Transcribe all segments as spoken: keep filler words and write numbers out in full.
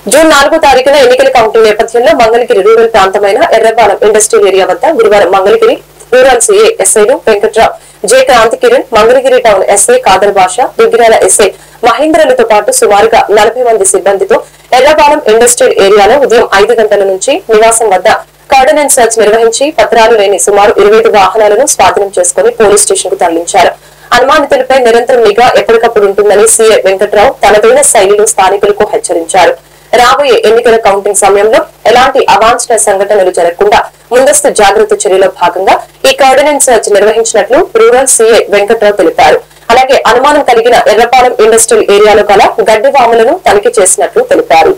June నాలుగో తారీఖున ఎన్నికల కౌంటింగ్ నేపథ్యంలో మంగళగిరి రూరల్ ప్రాంతమైన ఎర్రపాలెం ఇండస్ట్రియల్ ఏరియా వద్ద గురువారం మంగళగిరి రూరల్ సీఏ ఎస్ఐలు Venkatrao, J Kranthikiran, Mangalagiri town SI Khadar Basha, Duggirala SI మహేంద్రలతో పాటు సుమారుగా నలభై మంది సిబ్బందితో ఎర్రపాలెం ఇండస్ట్రియల్ ఏరియాలో ఉదయం ఐదు గంటల నుంచి నివాసం వద్ద కార్డనెన్స్ సర్చ్ నిర్వహించి పత్రాలు లేని సుమారు ఇరవై ఐదు వాహనాలను స్వాధీనం చేసుకుని పోలీస్ స్టేషన్ కు తరలించారు. అనుమానితులపై నిరంతరం నిఘా ఎప్పటికప్పుడు ఉంటుందని సీఏ వెంకట్రావు తనదైన శైలిలో స్థానికులకు హెచ్చరించారు. రాబోయే ఎన్నికల కౌంటింగ్ సమయంలో ఎలాంటి అవాంఛనీయ సంఘటనలు జరగకుండా ముందస్తు జాగ్రత్త చర్యలో భాగంగా ఈ కార్డనెన్స్ సర్చ్ నిర్వహించినట్లు రూరల్ సీఏ వెంకట్రావు తెలిపారు. అలాగే అనుమానం కలిగిన ఎర్రపాలెం ఇండస్ట్రియల్ ఏరియాలో గల గడ్డి వాములను తనిఖీ చేసినట్లు తెలిపారు.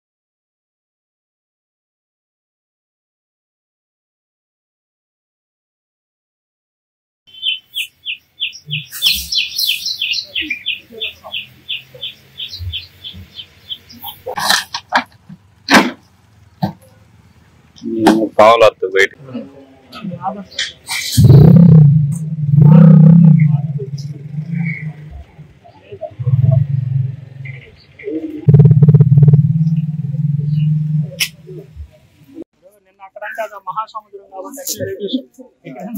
కావాలి బయట నిన్న అక్కడంటే అది మహాసముద్రం కాబట్టి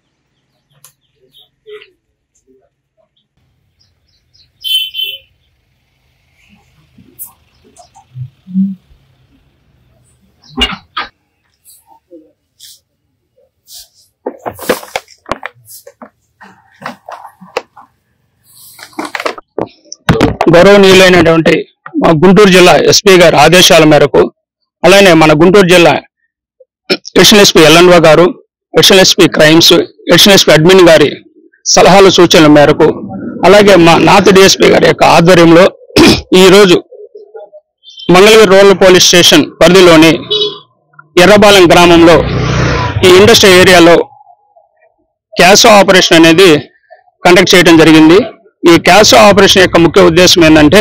గౌరవనీయులైనటువంటి మా గుంటూరు జిల్లా ఎస్పీ గారి ఆదేశాల మేరకు, అలానే మన గుంటూరు జిల్లా ఎడిషనల్ ఎస్పీ ఎల్ఎన్ఓ గారు, additional SP crimes, additional SP admin గారి సలహాలు సూచనల మేరకు, అలాగే మా నార్త్ డిఎస్పీ గారి యొక్క ఆధ్వర్యంలో ఈ రోజు మంగళగిరి రూరల్ పోలీస్ స్టేషన్ పరిధిలోని ఎర్రపాలెం గ్రామంలో ఈ ఇండస్ట్రీ ఏరియాలో క్యాష్ ఆపరేషన్ అనేది కండక్ట్ చేయడం జరిగింది. ఈ క్యాష్ ఆపరేషన్ యొక్క ముఖ్య ఉద్దేశం ఏంటంటే,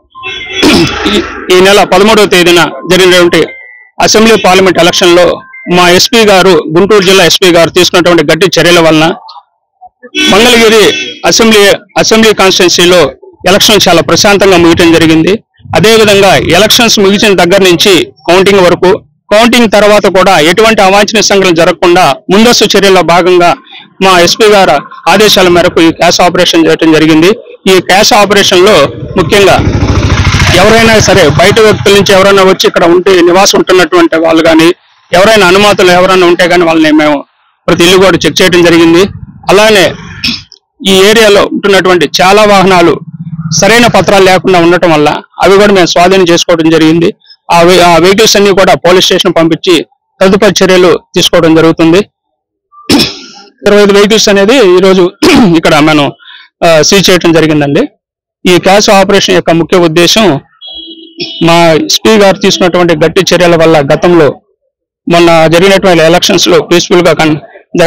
ఈ నెల పదమూడవ తేదీన జరిగినటువంటి అసెంబ్లీ పార్లమెంట్ ఎలక్షన్ లో మా ఎస్పీ గారు, గుంటూరు జిల్లా ఎస్పీ గారు తీసుకున్నటువంటి గట్టి చర్యల వలన మంగళగిరి అసెంబ్లీ అసెంబ్లీ కాన్స్టిట్యున్సీలో ఎలక్షన్ చాలా ప్రశాంతంగా ముగియటం జరిగింది. అదేవిధంగా ఎలక్షన్స్ ముగిసిన దగ్గర నుంచి కౌంటింగ్ వరకు, కౌంటింగ్ తర్వాత కూడా ఎటువంటి అవాంఛనీయ సంఘటనలు జరగకుండా ముందస్తు చర్యల్లో భాగంగా మా ఎస్పీ గారు ఆదేశాల మేరకు ఈ క్యాష్ ఆపరేషన్ చేయడం జరిగింది. ఈ క్యాష్ ఆపరేషన్ లో ముఖ్యంగా ఎవరైనా సరే బయట వ్యక్తుల నుంచి ఎవరైనా వచ్చి ఇక్కడ ఉంటే నివాసం ఉంటున్నటువంటి వాళ్ళు కానీ, ఎవరైనా అనుమతులు ఎవరైనా ఉంటే కానీ వాళ్ళని మేము ప్రతి ఇల్లు కూడా చెక్ చేయడం జరిగింది. అలానే ఈ ఏరియాలో ఉంటున్నటువంటి చాలా వాహనాలు సరైన పత్రాలు లేకుండా ఉండటం వల్ల అవి కూడా మేము స్వాధీనం చేసుకోవడం జరిగింది. ఆ వెహికల్స్ అన్ని కూడా పోలీస్ స్టేషన్ పంపించి తదుపరి చర్యలు తీసుకోవడం జరుగుతుంది. ఇరవై ఐదు వెహికల్స్ అనేది ఈరోజు ఇక్కడ మనం సీజ్ చేయడం జరిగిందండి. ఈ క్యాష్ ఆపరేషన్ యొక్క ముఖ్య ఉద్దేశం, మా ఎస్పీ గారు తీసుకున్నటువంటి గట్టి చర్యల వల్ల గతంలో మొన్న జరిగినటువంటి ఎలక్షన్స్ లో పీస్ఫుల్ గా